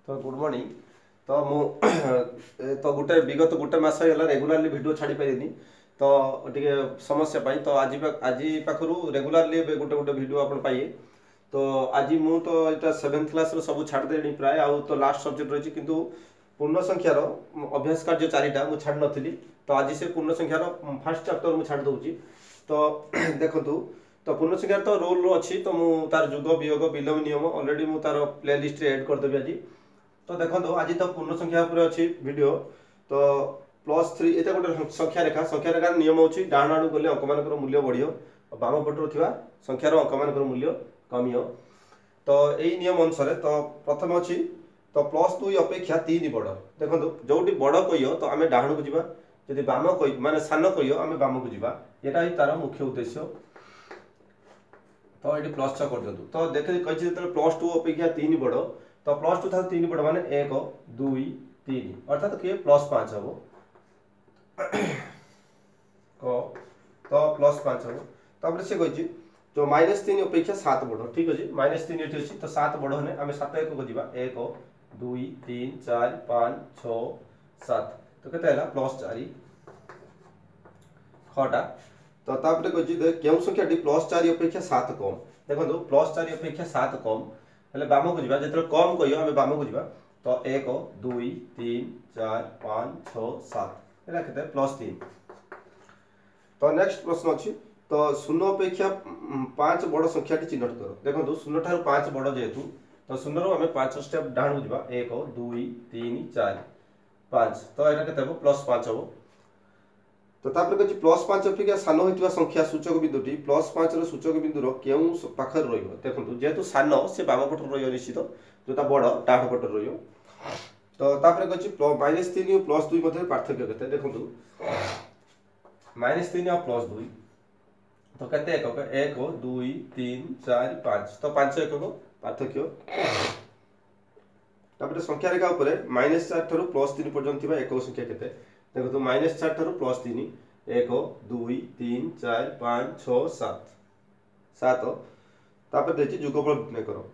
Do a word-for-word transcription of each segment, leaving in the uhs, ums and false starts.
तो good morning. तो मु तो गोटे विगत गोटे मस रेगुलारली वीडियो छाड़ी पारिनी तो टे समस्या पाई तो आज आज पाखु रेगुलारली गोटे गोटे वीडियो आप पाइए। तो आज मु तो यहाँ सेवेन्थ क्लास सब छाड़दे प्राय आउ तो लास्ट सब्जेक्ट रही किंतु पूर्ण संख्यार अभ्यास कार्य चारिटा मुझे छाड़ नी। तो आज से पूर्ण संख्यार फास्ट चैप्टर मुझे छाड़ दूसरी। तो देखु तो पूर्ण संख्यार तो रोल अच्छी तो मुझे तार जुग वियोग विलोम नियम अलरेडी मुझे तार प्ले लिस्ट एड करदेवी आज। तो देखो आज तो पूर्ण संख्या अच्छी वीडियो तो प्लस थ्री ये गोटे संख्या रेखा संख्या रेखार नियम होची डाण आड़ू गले अंक मान मूल्य बढ़ियो बाम पटर थिबा संख्यार अंक मान मूल्य कमियो। तो यही नियम अनुसार तो प्रथम अच्छी तो प्लस दुई अपेक्षा तीन बड़ देखो जो बड़ कह तो आम डाण को जीवा जदि बाम कह माने सान कह आम बाम को जीवा यहाँ तार मुख्य उद्देश्य। तो ये प्लस छ कर दिंतु तो देख कही प्लस टू अपेक्षा तीन बड़ तो प्लस टू था तीन बड़ माने एक दुई तीन अर्थात किए प्लस पाँच हम तो प्लस पाँच हम तापर से कही जो माइनस तीन अपेक्षा सात बड़ ठीक अच्छे माइनस तीन ये अच्छी तो सात बड़ हेने आम सात एक को जीवा एक दुई तीन चार पाँच छ सात तो केते प्लस चार छटा। तो तापर कही क्यों संख्या प्लस चार अपेक्षा सात कम देखो प्लस चार अपेक्षा सात कम हेल्ले बाम को जीवा जो कम कह आम बाम को जीवा तो एक दुई तीन चार पाँच छ सात यहाँ के प्लस तीन। तो नेक्स्ट प्रश्न अच्छी तो शून्य अपेक्षा पाँच बड़ संख्या चिन्हट कर देखो शून्य ठार पाँच बड़ जेहेतु तो शून्य आम पाँच स्टेप डाण को जीवा एक दुई तीन चार पाँच तो यहाँ के प्लस पाँच हम। तो तापर कही प्लस पाँच अपेक्षा सान होता संख्या सूचक बिंदुटी प्लस पाँच सूचक बिंदुर क्यों पाखे देखो जेहेतु सान से बाम पट निश्चित जोटा बड़ डाण पट रही। तो तापर कही माइनस तीन और प्लस दुई मध्य पार्थक्य के देखो माइनस तीन और प्लस दुई तो केते एकक एक दुई तीन चार पाँच तो पाँच एकक पार्थक्य। तापर संख्या रेखा उपर माइनस चार ठार प्लस तीन पर्यंत एक संख्या केते देखो तो माइनस चार ठार प्लस तीन एक दुई तीन चार पाँच छ सात सात तापर देखिए जुगफल निर्णय करो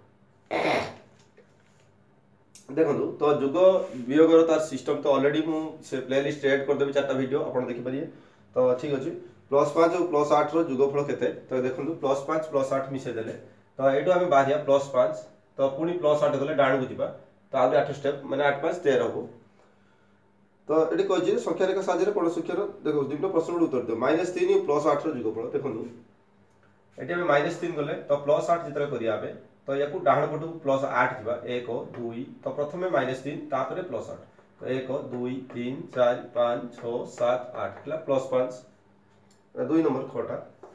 देखो तो जुग वियोग तार सिस्टम तो अलरेडी मुझे प्ले लिस्ट एड करदेवी चार्टा वीडियो आप देखिपारे। तो ठीक अच्छे प्लस पाँच और प्लस आठ रुगफल केते तो देखो प्लस पाँच प्लस आठ मिसेदेले तो ये आम बाहर प्लस पाँच तो पुणी प्लस आठ गले डाण को जीवा तो आगे आठ स्टेप मैंने आठ पाँच तेरह हम। तो ये कही संख्या रेखा साहाଯ୍य कौन संख्यार देखो निम्न प्रश्न उत्तर दियो माइनस तीन प्लस आठ रुगफल देखो ये माइनस तीन गले तो प्लस आठ जिते करिया तो या डाण पटू प्लस आठ जावा एक दुई तो प्रथम माइनस तीन तापर प्लस आठ तो एक दुई तीन चार पाँच छ सात आठ है प्लस पाँच दुई नंबर खटा।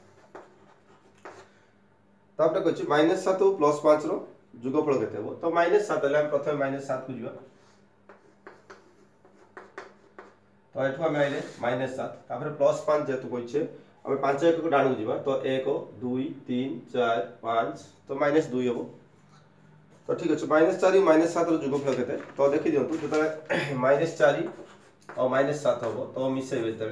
तापर कही माइनस सात प्लस पाँच रुगफल केते हो तो माइनस सात प्रथम माइनस सात को जीवा तो ये आम आइले माइनस सात तापर प्लस पाँच जेहेतु कही आम पांच एक को डाण को जीवा तो एक दुई तीन चार पाँच तो माइनस दुई हम। तो ठीक अच्छे माइनस चार माइनस सात रुगफल केते तो देखी दिंतु जो माइनस चार और माइनस सात हम तो मिसेबे जो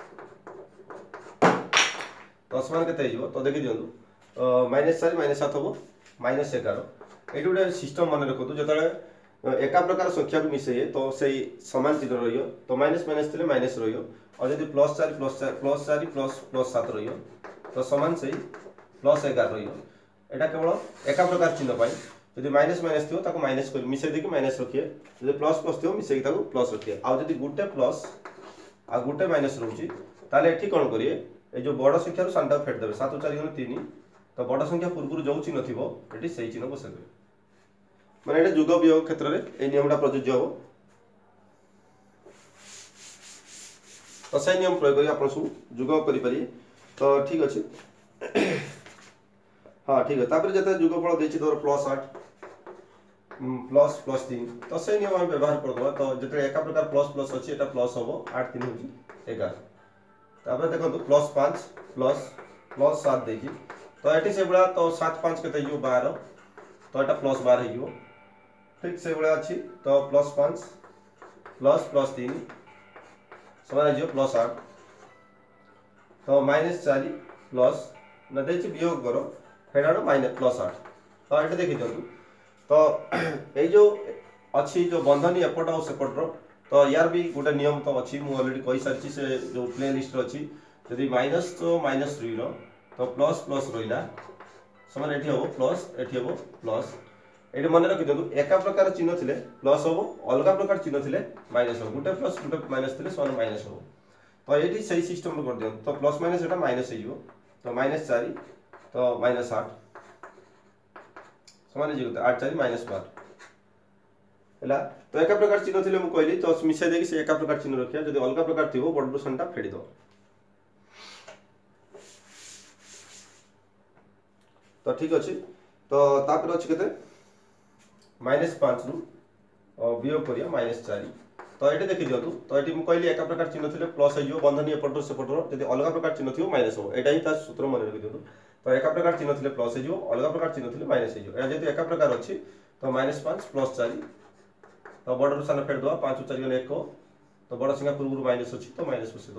तो समान केते तो देखी दिंतु माइनस चार माइनस सात हम माइनस एगार ये गोटे सिस्टम मन रखु जो एका प्रकार संख्या को मिसे तो से सामान चिन्ह रही तो माइनस माइनस थे माइनस रही और जब प्लस चार प्लस चार प्लस चार प्लस प्लस सात रही तो सामान से प्लस एगार रही यहाँ केवल एका प्रकार चिन्ह पाई जब माइनस माइनस थो माइनस मिसे देखिए माइनस रखिए जब प्लस प्लस थो मिसे प्लस रखिए आउ जब गोटे प्लस आ गोटे माइनस रोचे ताले एठी कौन करिए ये जो बड़ संख्या सानटा फेट देवे सात चार गुण तीन तो बड़ संख्या पूर्व जो चिन्ह थी ये से चिन्ह बसैदेवे माने ये जुग वियोग क्षेत्र में ये नियमटा प्रযোज्य हम। तो से नियम प्रयोग कर आप सब जुग करें तो ठीक अच्छे हाँ ठीक है। तापर जो जुगफल देखिए तोर प्लस आठ प्लस प्लस तीन तो से नियम आम व्यवहार करदे तो जो एका प्रकार प्लस प्लस अच्छी एटा प्लस हम आठ तीन हूँ एगार तापर देखो प्लस पाँच प्लस प्लस सात देखिए तो ये से भाया तो सात पाँच के बारह तो यहाँ प्लस बारह हो ठीक से भाया अच्छी तो प्लस पाँच प्लस प्लस तीन समान प्लस आठ तो माइनस चार प्लस न दे वियोग कर फेड़ा माइनस प्लस आठ तो ये देखी दिंतु तो ये जो अच्छी जो बंधनी एपट और सेपटर तो यार भी गोटे नियम तो अच्छी मुझे अलरेडी कही सारी से जो प्ले लिस्ट अच्छी जदि माइनस तो माइनस थ्री तो प्लस प्लस रहा समान ये हम प्लस ये हम प्लस ये मन रखी दिखाँ एका प्रकार चिन्ह थे प्लस हम अलग प्रकार चिन्ह थे माइनस हम गोटे प्लस गोटे माइनस थे समान माइनस हम तो ये सही सिस्टम कर दिखाँ तो प्लस माइनस यहाँ माइनस हो तो माइनस चार तो माइनस आठ समान जी आठ चार माइनस बार है तो एक प्रकार चिन्ह थे मुझे कहली तो मिसाई देकी से एक प्रकार चिन्ह रखा जब अलग प्रकार थी बड़ बड़ टा फेड़ी दो तो ठीक अच्छे तो तापर अच्छे के माइनस पाँच रु वियोग करिया माइनस चार तो ये देखी दिखाँ तो ये मुझे कहली एक प्रकार चिन्ह थे प्लस हो बंधनी एपटर सेपटर जब अलग प्रकार चिन्ह थी माइनस हम यहाँ ही सूत्र मन रखी दिखाँ तो एक प्रकार चिन्ह थे प्लस हो अलग प्रकार चिन्ह थे माइनस हो जेहतु एक प्रकार अच्छी तो माइनस पाँच प्लस चार तो बड़ सान फेर दवा पाँच चार गले एक तो बड़ संख्या पूर्व माइनस अच्छी तो माइनस बसई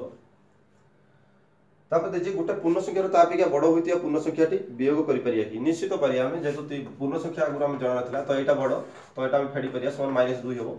दवा देखिए गोटे पूर्ण संख्यार तापिका बड़ होता पूर्ण संख्याटी वियोग कर निश्चित पारिया आम जेहतु पूर्ण संख्या आगुरी आम जना ना तो यहाँ बड़ तो यहाँ फेड़ी पारिया समान माइनस दुई हम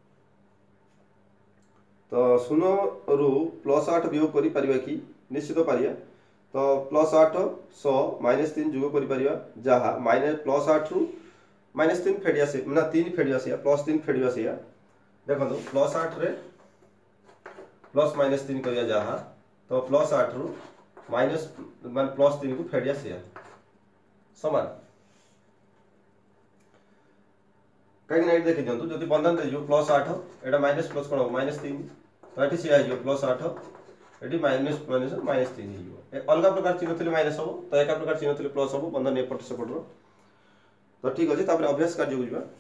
तो शून्य रु प्लस आठ वियोग कर कि निश्चित पारिया तो प्लस आठ सौ माइनस तीन जोग कर जहाँ माइनस प्लस आठ रु माइनस तीन फेड़ी आसे ना तीन फेड़ी आसिया प्लस तीन फेड़ी आसिया देखो प्लस आठ रे प्लस माइनस तीन करिया जहाँ तो प्लस आठ रु माइनस मान प्लस तीन को फेड़ी आसिया समान कहीं देखी दिखाँ जब बंधन दे प्लस आठ एटा माइनस प्लस कौन माइनस तीन तो ये सी हो प्लस आठ ये माइनस माइनस माइनस तीन हो अलग प्रकार चिन्ह थे माइनस हम तो एक प्रकार चिन्ह थे प्लस हम बंधन एपट सेपटर तो ठीक अच्छे तापर अभ्यास कार्य को जा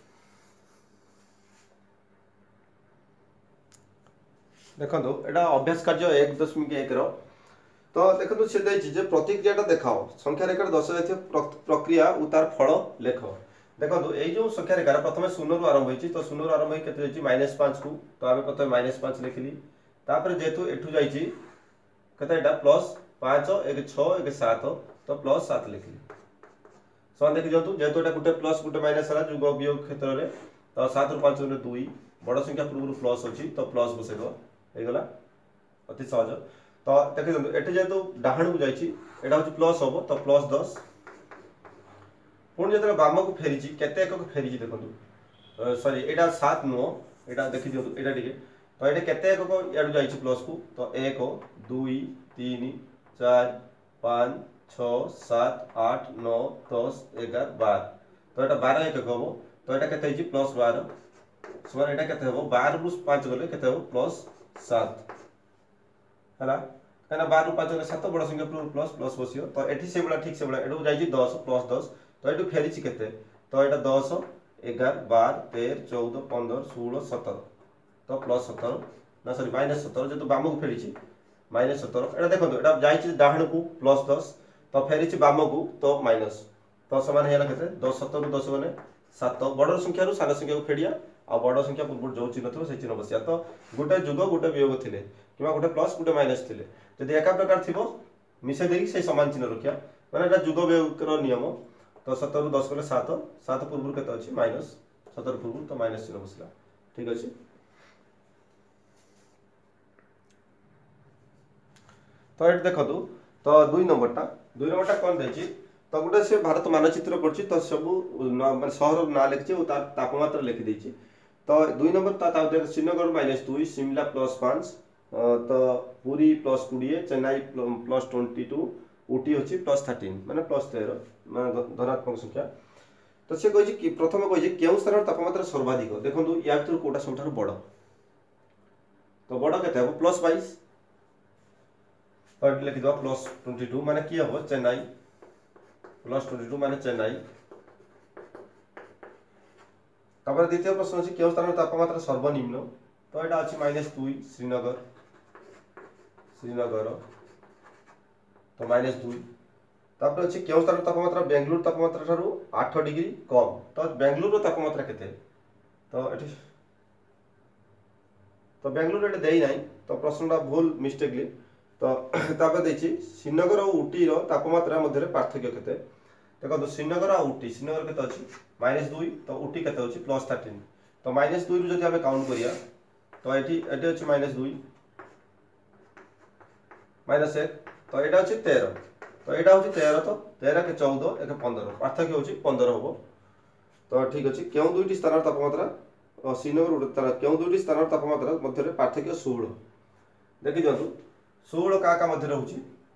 देखो एटा अभ्यास कार्य एक दशमिक एक तो देखो से प्रतिक्रिया देखाओ संख्या रेखार दर्शा प्रक्रिया और तार फल लेख देखो ये जो संख्या रेखार प्रथम शून्य रु आरंभ होती तो शून्य रु आरंभ होती माइनस पाँच को तो आम प्रथम माइनस पाँच लिखिली तापर जेहेतु एठू जाइए केटा प्लस पाँच एक छः एक सात तो प्लस सात लिखिली समान देखी दिखाँ जेहेतु यहाँ गोटे प्लस गोटे माइनस है जुग वियोग क्षेत्र में तो सात रु पाँच दुई बड़ संख्या पूर्व प्लस अच्छी तो प्लस बसईद होगा अति सहज तो देखी दिखाँ ये जेहेतु डाण को जाइए हूँ प्लस हम तो प्लस दस पुणी जो बाम को फेरी केते एक फेरी देखो सॉरी यहाँ सात नुह यहाँ देखी दिखाँ यहाँ टे तो ये केते एक इू जा प्लस को तो एक दुई तीन चार पाँच छः सात आठ नौ दस एगार बार तो यहाँ बार एक हम तो यहाँ के प्लस बार समान यहाँ के बार रु पाँच गले के प्लस सात है कहीं बार रु पाँच गले सात बड़ संख्या प्लस प्लस बस तो ये से भाया ठीक से भाया ये जाइए दस प्लस दस तो ये फेरी के तो यहाँ दस एगार बार तेरह चौदह पंद्रह षोल सतर तो प्लस सतर ना सॉरी माइनस सतर जो बाम को फेरी माइनस सतर यहाँ देखो यहाँ जाइए डाण को प्लस दस तो फेरी बाम को तो माइनस तो समान है के दस सतर दस मैंने सात बड़ संख्या रू सान संख्या को फेड़िया आ बड़ संख्या पूर्व जो चिन्ह थो से चिन्ह बसिया तो गोटे जुग गोटे वियोग थे कि गोटे प्लस गोटे माइनस थे जब एक प्रकार थी मिसाई देकी से सामान चिन्ह रखा मैंने जुग वियोग नियम तो सतर रु दस गले सात सात पूर्व के अच्छी माइनस सतर पूर्व तो माइनस चिन्ह बसला ठीक अच्छे तो ये देखो तो दुई नंबरटा दुई नंबरटा कौन देखिए तो गोटे से भारत मानचित्र कर तो सब मानते सहर ना लिखी और तार तापमात्रा लिखिदे तो दुई नंबर श्रीनगर माइनस दुई शिमला प्लस पाँच तो पुरी प्लस कोड़े Chennai plus twenty two Ooty अच्छी प्लस थर्टीन माने प्लस तेरह माने धनात्मक संख्या तो सी कही प्रथम कही क्यों स्थान तापमात्रा सर्वाधिक देखो या भर कौटा सब बड़ तो बड़ के प्लस बाईस तो ये लिखिद प्लस ट्वेंटी टू माने किए हम चेन्नई प्लस ट्वेंटी टू माने चेन्नई तापर द्वितीय प्रश्न अच्छी क्यों स्थान तापमात्रा सर्वनिम्न तो यहाँ अच्छी माइनस दुई श्रीनगर श्रीनगर तो माइनस दुई तापर अच्छी क्यों स्थान तापमात्रा बेंगलुरु तापमात्रा ठारू आठ डिग्री कम तो बेंगलुरु तापमात्रा केते तो ये तो बेंगलुरु ये देई नाही तो प्रश्नटा भूल मिस्टेकली तो तापर देखिए श्रीनगर और ऊटी तापमात्रा मध्य पार्थक्य केते देखो श्रीनगर और ऊटी श्रीनगर केते अच्छी माइनस दुई तो ऊटी केते अच्छी प्लस थर्टीन तो माइनस दुई रु जदि आमे काउंट करिया तो एठी एठी अछि माइनस दुई माइनस एक तो एटा अछि तेरह तो एटा होछि तेरह तो तेरह के चौदह एक पंद्रह पार्थक्य होछि पंद्रह होबो तो ठीक अछि केउ दुईटी स्थान तापमात्रा अस्सी नंबर उड़ता केउ दुईटी स्थान तापमात्रा मध्य रे पार्थक्य सोलह देखि जंतु सोलह का का मध्य रहउछि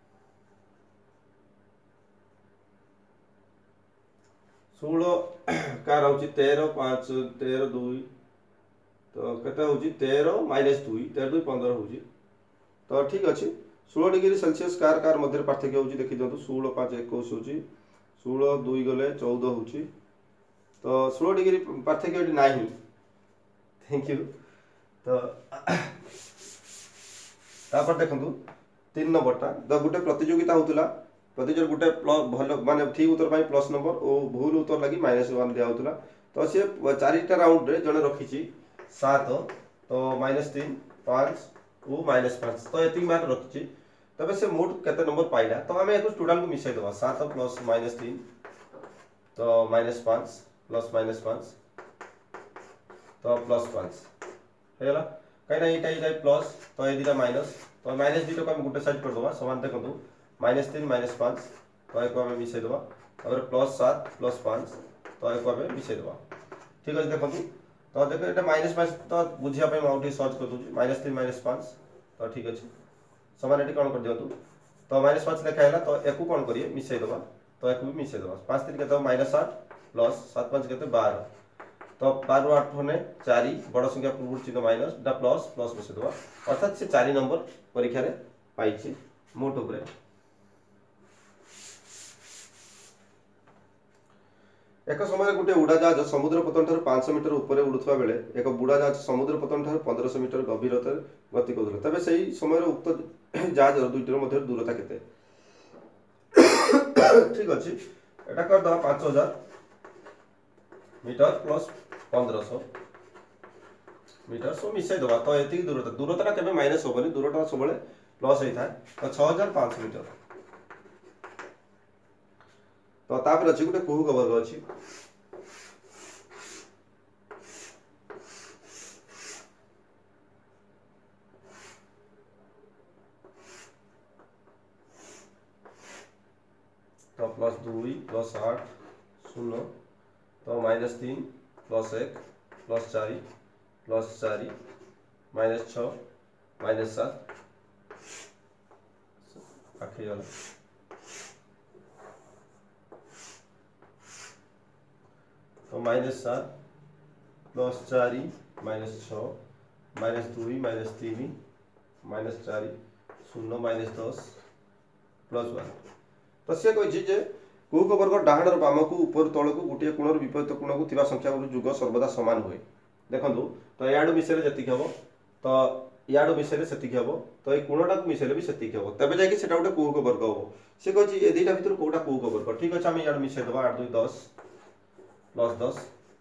सोलह का रहउछि तेरह पाँच तेरह दुई तो केते होछि तेरह माइनस दुई तेरह दुई पंद्रह होछि तो ठीक अछि सोलह डिग्री सेल्सियस कार कार मध्य पार्थक्य होछि देखि जंतु सोलह पाँच इक्कीस होछि सोलह दुई गले चौदह होछि तो सोलह डिग्री पार्थक्य एटी नाही थैंक यू तो तापर देखंतु तीन नंबरटा द गुटे प्रतियोगिता होतला प्रतिजोर गुटे भल माने ठीक उत्तर पाई प्लस नंबर और भूल उत्तर लगी माइनस वन दिया होतला तो से चारिटा राउंड रे जने रखिछि सात तो माइनस तीन पाँच और माइनस पाँच तो एति मार्क रखिछि तबे से मोट केते नंबर पाइला तो हमें एको स्टूडेंट को मिसाई दवा सात प्लस माइनस तीन तो माइनस पाँच प्लस माइनस पाँच तो प्लस पाँच हेला कहीं एटा एटा प्लस तो ए दिटा माइनस तो माइनस दुई को हम गुटे साइड कर दवा समान देखंतु माइनस तीन माइनस पाँच तो एको हम मिसाई दवा और प्लस सात प्लस पाँच तो एको हम मिसाई दवा ठीक अछि देखंतु तो देखो एटा माइनस पाँच तो बुझिया पे माउटी सर्च कर दूची माइनस तीन माइनस पाँच तो ठीक अछि समान एटी कोन कर दियंतु तो माइनस पाँच लिखा हैला तो एको कोन करिए मिसाई दवा तो एको भी मिसाई दवा पाँच तीन केते माइनस आठ प्लस सात पाँच केते बारह तो बारह आठ होने चार बड़ संख्या पूर्व चिन्ह माइनस डा प्लस प्लस मिसाई दवा अर्थात से चार नंबर परीक्षा रे पाइछि मोट उपरे एक समय गोटे उड़ाजहाज समुद्र पतन ठार पाँच सौ मीटर ऊपर उड़ुवा बेले एक बुड़ाजहाज समुद्र पतन ठार पंद्रह सौ मीटर गभीरता गति करुला तबे सही समय उक्त जहाज दुईटर मध्य दूरता केते ठीक अछि एटा कर दवा पाँच हजार मीटर प्लस पंद्रह सौ मीटर सो मिसाई दवा तो एति दूरता दूरता केबे माइनस होबनी दूरता सबले प्लस होई थाए तो छह हजार पाँच सौ मीटर तो तापर अछि गुटे कुहू वर्ग अछि तो प्लस दुई प्लस आठ शून्य तो माइनस तीन प्लस एक प्लस चार प्लस चार माइनस छ माइनस सात आखिरी वाला तो माइनस सात प्लस चार माइनस छ माइनस दुई माइनस तीन माइनस चार शून्य माइनस दस प्लस वन तो सी कही कुहक वर्ग डाहाण बाम को ऊपर तल को गोटे कोण विपरीत कोण को थिबा संख्या जुग सर्वदा समान हुए देखंतु तो याडू मिसेले जतिक हबो तो याडू मिसेले सेतिक हबो तो ए कोणटा को मिसेले भी सेतिक हबो तबे जाय कि सेटा गोटे कुहक वर्ग हबो से कहि ए दुईटा भितर कोटा कुहक वर्ग ठीक अछि हम याडू मिसे दबा आठ दुई दस प्लस दस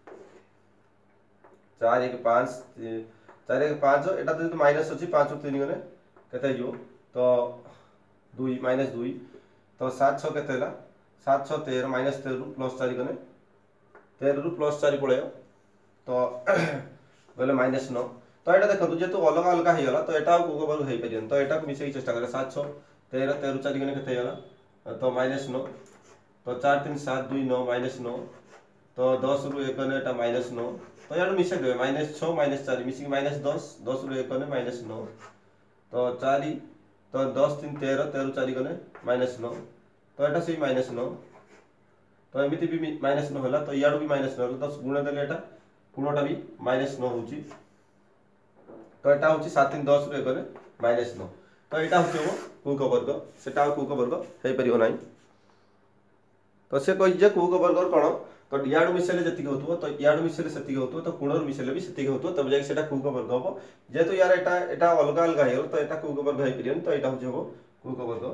चार एक पाँच चार एक पाँच एटा तो माइनस अछि पाँच और तीन गने केते जो तो दुई माइनस दुई तो सात छ केते हला सात छ तेरह माइनस तेरह रु प्लस चार गने तेरह रु प्लस चार पळे तो गले माइनस नौ तो एटा देखंतु जेतु अलग अलग हे गला तो एटा को वर्ग हे परियन तो एटा को मिसे चेष्टा करे सात छ तेरह तेरह चार गने केते हला तो माइनस नौ तो चार तीन सात दुई नौ माइनस नौ तो दस रु एक गने एटा माइनस नौ तो यार मिसे देबे माइनस छ माइनस चार मिसी माइनस दस दस रु एक गने माइनस नौ तो चार तो दस तीन तेरह तेरह चार गने माइनस नौ तो एटा से माइनस नौ तो एमिति भी माइनस नौ होला तो याडू भी माइनस नौ दस गुणा देले एटा गुणटा भी माइनस नौ होची तो एटा होची सात तीन दस रु एक गने माइनस नौ तो एटा होची हो कुहक वर्ग सेटा कुहक वर्ग हे परियो नाही तो से कहि जे कुहक वर्ग कोन तो याडू मिसेले जतिक होतबो तो याडू मिसेले सेतिक होतबो तो कोणर मिसेले भी सेतिक होतबो तब जाय सेटा कुहक वर्ग हबो जेतु यार एटा एटा अलग अलग हे तो एटा कुहक वर्ग हे परियन तो एटा होची हो कुहक वर्ग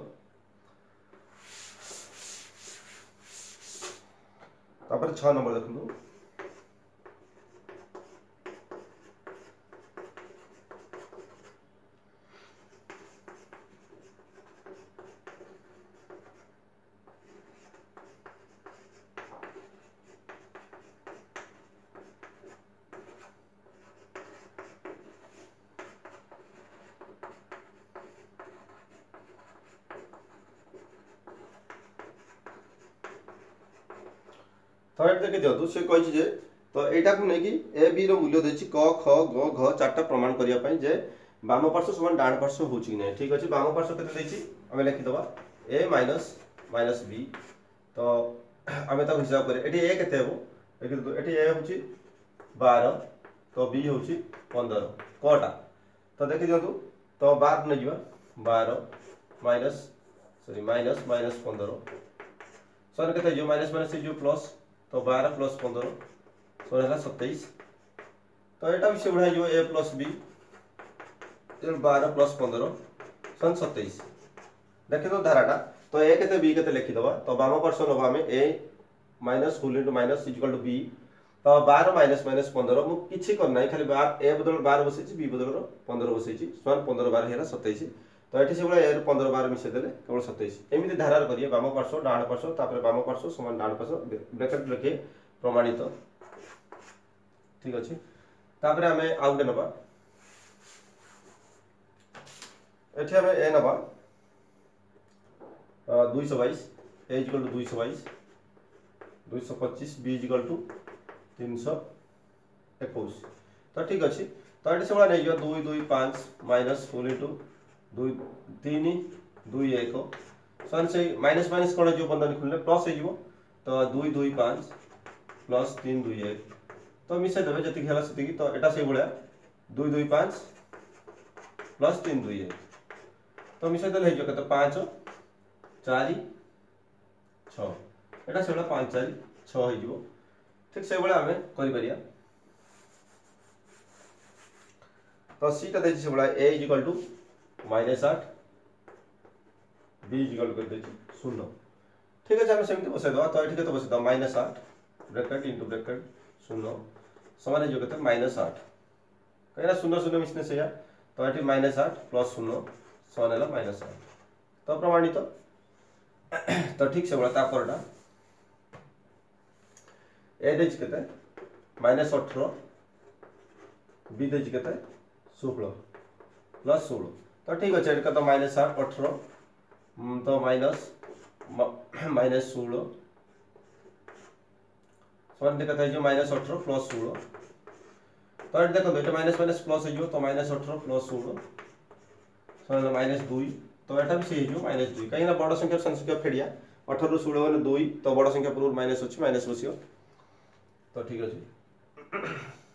तापर छह नंबर देखु तो ये देखि दियंतु से कहि जे तो एटा को नै कि ए बी रो मूल्य देछि क ख ग घ चारटा प्रमाण करिया पई जे वाम पार्श्व समान डाण पार्श्व होछि नै ठीक अछि वाम पार्श्व केते देछि हमें लिखि दबा a माइनस माइनस b तो हमें ता हिसाब करे एठी a केते हेबो देखि तो एठी a होछि बारह तो b होछि पंद्रह कटा तो देखि दियंतु तो बारह नै जिवा बारह माइनस सॉरी माइनस माइनस पंद्रह सर केते जो माइनस माइनस जो प्लस तो बारह प्लस पंद्रह सर हला सत्ताईस तो एटा भी से बढ़ाई जो a प्लस b तो बारह प्लस पंद्रह सन सत्ताईस देखि तो धाराटा तो a केते b केते लिखि दबा तो वाम पार्श्व नबा में a minus whole into minus equal to b तो बारह माइनस माइनस पंद्रह मु किछि कर नै खाली a बदल बारह बसै छी b बदल पंद्रह बसै छी समान पंद्रह बारह हेला सत्ताईस तो एठी से बला ए पंद्रह बारह मिसे देले केवल सत्ताईस एमिति धारार करिए वाम पार्श्व डाण पार्श्व तापर वाम पार्श्व समान डाण पार्श्व ब्रैकेट रखे प्रमाणित ठीक अछि तापर हमें आउट नबा एठी हमें ए नबा दो सौ बाईस a इक्वल टू दो सौ बाईस दो सौ पच्चीस b इक्वल टू तीन सौ इक्कीस तो ठीक अछि तो एठी से बला नै जो दो दो पाँच माइनस होल इनटू दो तीन दो एक सन से माइनस माइनस कोन जो बंधन खुलले प्लस हे जिवो तो दो दो पाँच प्लस तीन दो एक तो मिसे देबे जति खेला सति तो एटा से बळा दो दो पाँच प्लस तीन दो एक तो मिसे देले हे जो कत पाँच चार छह एटा से बळा पाँच चार छह हे जिवो ठीक से बळा हमें करि परिया तो सी ता देछि से बळा a इक्वल टू माइनस आठ b इक्वल कर देछि शून्य ठीक है हमें सेमति बसे दवा तो एठी केते बसे दवा माइनस आठ ब्रैकेट इनटू ब्रैकेट शून्य समान जो केते माइनस आठ कहिना शून्य शून्य मिसने से या तो एठी माइनस आठ प्लस शून्य समान हला माइनस आठ तो प्रमाणित तो ठीक से बड़ा तापरटा ए देछि केते माइनस अठारह b देछि केते सोलह प्लस सोलह तो ठीक है एटा तो माइनस आठ अठारह तो माइनस माइनस सोलह समान देखा जो माइनस अठारह प्लस सोलह तो एटा देखो एटा माइनस माइनस प्लस हो तो माइनस अठारह प्लस सोलह समान माइनस दो तो एटा भी से हो माइनस दो कहीं ना बड़ संख्या संख्या फेडिया अठारह सोलह माने दो तो बड़ संख्या पूर्व माइनस अछि माइनस बसियो तो ठीक अछि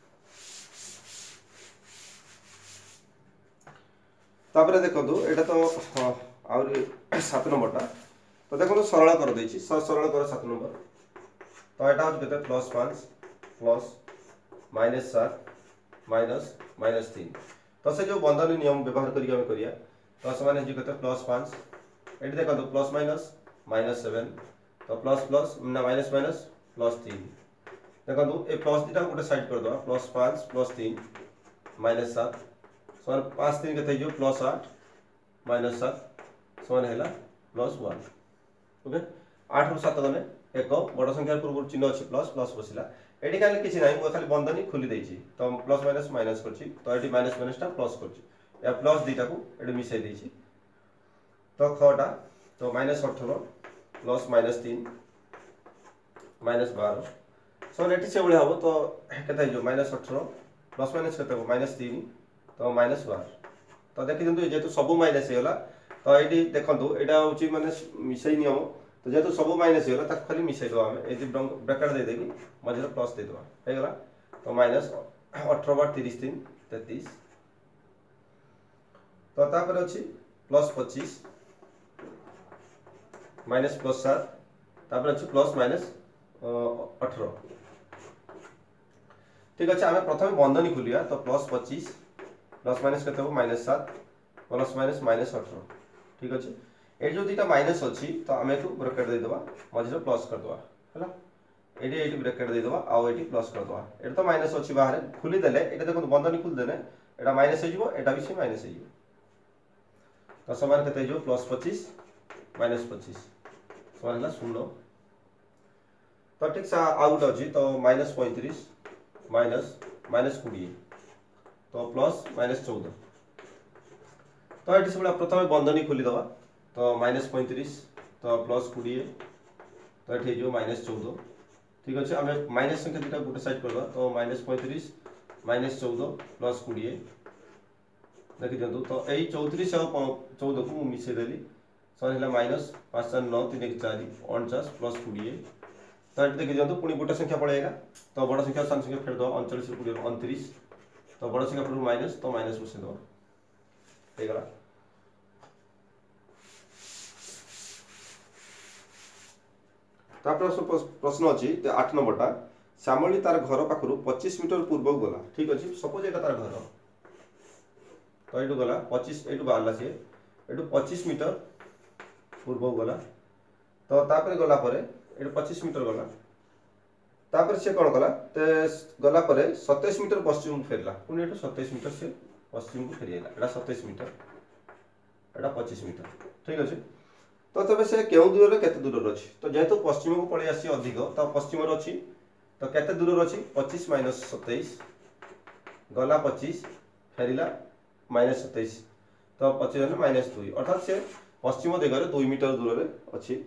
तापर देखो एटा तो और सात नंबरटा तो देखो सरल कर देछि सरल कर सात नंबर तो एटा हो केते प्लस पाँच प्लस माइनस सात माइनस माइनस तीन तो से जो बंधन नियम व्यवहार करिक हम करिया तो समान हे केते प्लस पाँच एटी देखो प्लस माइनस माइनस सात तो प्लस प्लस ना माइनस माइनस प्लस तीन देखो ए प्लस दीटा गोटे साइड कर दो प्लस पाँच प्लस तीन माइनस सात समान पाँच तीन के जो प्लस आठ माइनस सात समान है प्लस वन ओके आठ रु सात गले एक बड़ संख्या पूर्व चिन्ह अच्छी प्लस प्लस बसला एटी खाली किसी ना मुझे खाली बंधनी खोली देछि तो प्लस माइनस माइनस करछि तो एटी माइनस माइनस टा प्लस करछि या प्लस दीटा को एटी मिसाई देछि तो खटा तो माइनस अठारह प्लस माइनस तीन माइनस बारह सो एटी से बळे हबो तो केते जो माइनस अठारह प्लस माइनस केते माइनस तीन तो माइनस बारह तो देखि दिंतु जेतु सब माइनस हेला तो एटी देखंतु एटा होची माने मिसाई नियम तो जेतु सब माइनस हेला ताक खाली मिसाई दो हमें एटी ब्रैकेट दे देबी मझे प्लस दे दो हे गला तो माइनस अठारह बार तीस तीन तैंतीस तो तापर अछि प्लस पच्चीस माइनस प्लस सात तापर अछि प्लस माइनस अठारह ठीक अछि हमें प्रथम बंधनी खोलिया तो प्लस पच्चीस प्लस माइनस केते हो माइनस सात प्लस माइनस माइनस अठारह ठीक अछि ए जो दीटा माइनस अछि तो हमें को ब्रैकेट दे देबा मझे प्लस कर देबा हैला एडी एडी ब्रैकेट दे देबा आ एडी प्लस कर देबा एटा तो माइनस अछि बाहर खुली देले एटा देखो बंधनी खुल देने एटा माइनस हो जिवो एटा भी से माइनस हो जिवो तो समान केते जो प्लस पच्चीस माइनस पच्चीस समान ला शून्य तो ठीक से आउट अछि तो माइनस पैंतीस माइनस माइनस बीस तो प्लस माइनस चौदह तो ये सब प्रथम बंधनी खोली दवा तो माइनस पैंतीस तो प्लस बीस तो ये जो माइनस चौदह ठीक अच्छे आम माइनस संख्या दुटा गोटे साइड करदा तो माइनस पैंतीस माइनस चौदह प्लस कोड़े देखी दिखाँ तो यही चौतीस चौदह को मुझे मिसेदेली सर है माइनस पाँच चार नौ तीन एक चार अणचाश प्लस कोड़े तो ये देखी दिखाँ पुणी गोटे संख्या पड़ेगा तो बड़ संख्या सान संख्या फेरद अड़चाश कोड़े अणतीस तो बड़ संख्या पड़े माइनस तो माइनस बसईद होगा प्रश्न अच्छी आठ नंबरटा श्यामली तार घर पाखु पच्चीस मीटर पूर्व गला ठीक अच्छे सपोज यहाँ तार घर तो ये गला पच्चीस ये बाहर सी ये पच्चीस मीटर पूर्व गला तो तापर गला ये पच्चीस मीटर गला तापर सी कौन कला गला सतैश मीटर पश्चिम को फेरला पुणी ये सतैश मीटर से पश्चिम को फेरीला यहाँ सतैश मीटर यहाँ पच्चीस मीटर ठीक अच्छे तो तबे से क्यों दूर में केते दूर अच्छी तो जेहेतु पश्चिम को पड़े आसी अधिक तो पश्चिम अच्छी तो केते दूर अच्छी पच्चीस माइनस सतैश गला पच्चीस फेरिला माइनस सतैश तो पच्चीस माइनस दुई अर्थात से पश्चिम दिगरे दुई मीटर दूर में अच्छी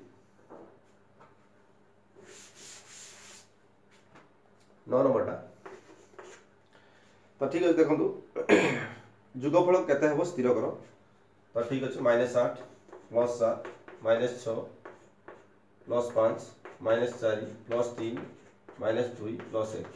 नौ नंबरटा तो ठीक है देखो जुगफल केते हेबो स्थिर कर तो ठीक अच्छे माइनस आठ प्लस सात माइनस छ प्लस पाँच माइनस चार प्लस तीन माइनस दुई प्लस एक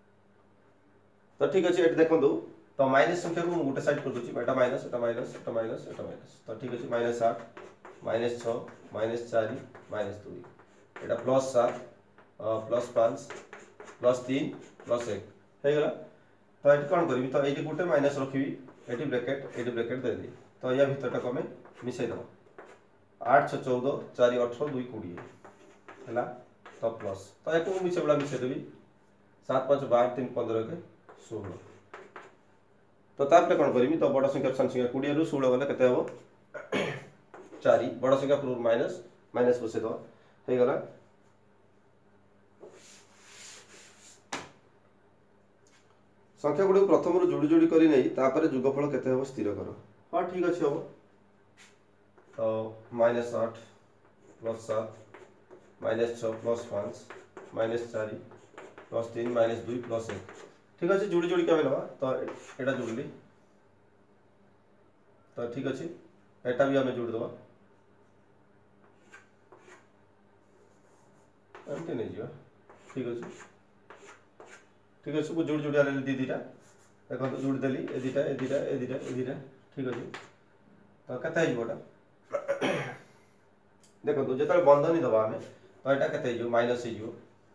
तो ठीक अच्छे ये देखो तो माइनस संख्या को गोटे साइड कर दूसरी एटा माइनस एटा माइनस एटा माइनस एटा माइनस तो ठीक अच्छे माइनस आठ माइनस छ माइनस चार माइनस दुई एटा प्लस सात प्लस पाँच प्लस तीन प्लस एक होगा तो ये कौन करी तो ये गोटे माइनस रखी ये ब्रैकेट ये ब्रैकेट देदी तो या भितर को मिसईद आठ छ चौदह चार अठर दुई कोड़े है तो प्लस तो एक मिसे बड़ा मिसेदेवी सात पाँच बार तीन पंद्रह के षोल तो तापर कौन करी तो बड़ संख्या सान संख्या कोड़े रु षोल गले केते हम चार बड़ संख्या पूर्व माइनस माइनस बसईद होगा संख्या गुड़ प्रथम जोड़ी जोड़ी कर नहीं जुगफल केते हम स्थिर कर हाँ ठीक अच्छे हम तो माइनस आठ प्लस सात माइनस छ प्लस पाँच माइनस चार प्लस तीन माइनस दुई प्लस एक ठीक अच्छे जोड़ी जोड़ी क्या ना तो यहाँ जोड़ली तो ठीक अच्छे यहाँ भी आम जोड़ीदे एमती नहीं जा ठीक अच्छे ठीक अच्छे जोड़ी जोड़ी आने दी दीटा देखो जोड़ी देली ए दीटा ए दीटा ए दीटा ए दीटा ठीक अच्छे तो केते होगा देखो जो बंधनी दबा आम तो यहाँ के माइनस हो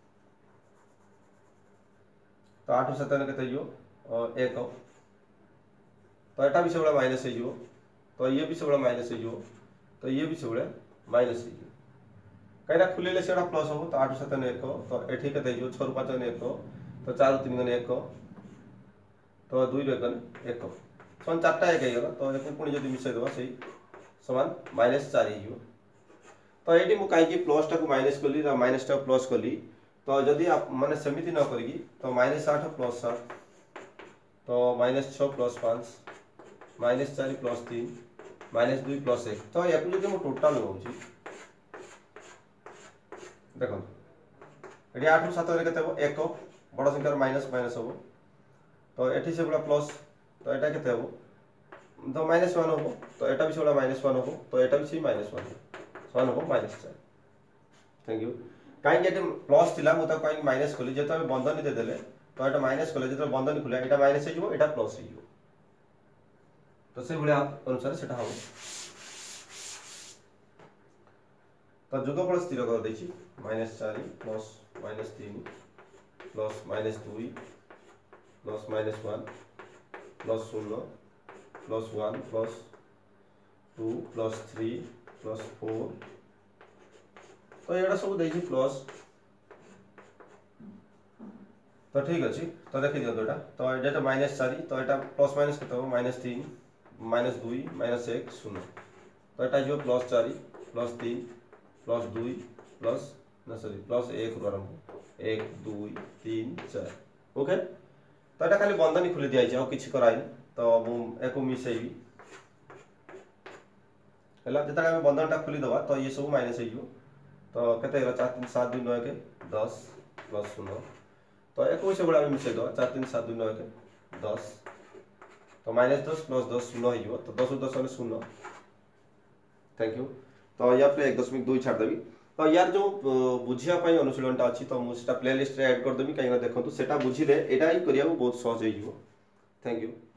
तो आठ सतन के एक तो यहाँ भी से भाया माइनस हो तो ये भी से भाया माइनस हो तो ये भी से भाया माइनस हो कहीं खुले से प्लस हम तो आठ सतन एक तो ये के छू पाँच गने एक तो चार तीन गने एक तो दुई गने एक समान चार्टा एक होगा तो एक पुणी जब मिसईद से समान माइनस चार हो तो ये मुझे कहीं प्लस टाक माइनस कली माइनस टाक प्लस कली तो जदि आप माने सेमती न करी तो माइनस आठ प्लस सात तो माइनस छ प्लस पाँच माइनस चार प्लस तीन माइनस दुई प्लस एक तो या जो मुझे टोटाल नौ देख ये आठ रु सात के एक बड़ संख्यार माइनस माइनस हम तो ये से भाया प्लस तो यहाँ के हम तो माइनस वन हम तो यहाँ भी से माइनस वन हम तो यहाँ भी से माइनस वन समान हम माइनस चार थैंक यू कहीं प्लस थी मुझे कहीं माइनस कली जो बंधनी देदेले तो यहाँ माइनस कले जो बंधनी खुला यहाँ माइनस हो यहाँ प्लस हो तो से भाया अनुसार से हम तो जुगफल स्थिर कर देछि माइनस चार प्लस माइनस तीन प्लस माइनस दुई प्लस माइनस वन प्लस शून्य plus one plus two plus three plus four तो यहाँ सब देखिए प्लस तो ठीक अच्छे तो देखी दिखाँ यहाँ तो यहाँ माइनस चार तो यहाँ प्लस माइनस के माइनस तीन माइनस दुई माइनस एक शून्य तो यहाँ जो प्लस चार प्लस तीन प्लस दुई प्लस ना सॉरी प्लस एक रु आरंभ एक दुई तीन चार ओके तो यहाँ खाली बंधनी खुली दिखाई आ कि कराई तो मुझे मिसेबी है जो आम बंधनटा खोलीदे तो ये सब माइनस हो तो के चार तीन सात दुई नौ एक दस प्लस शून्य तो एक भाई मिसई दवा चार तीन सात दुई नौ एक दस तो माइनस दस प्लस दस शून्य हो तो दस दस शून्य थैंक यू तो या एक दशमिक दुई छाड़देवी तो यार जो बुझापी अनुशीलनटा अच्छी तो मुझे प्ले लिस्ट रे ऐड करदेवी कहीं देखो सेटा बुझीले यहाँ ही करा बहुत सहज हो थैंक यू।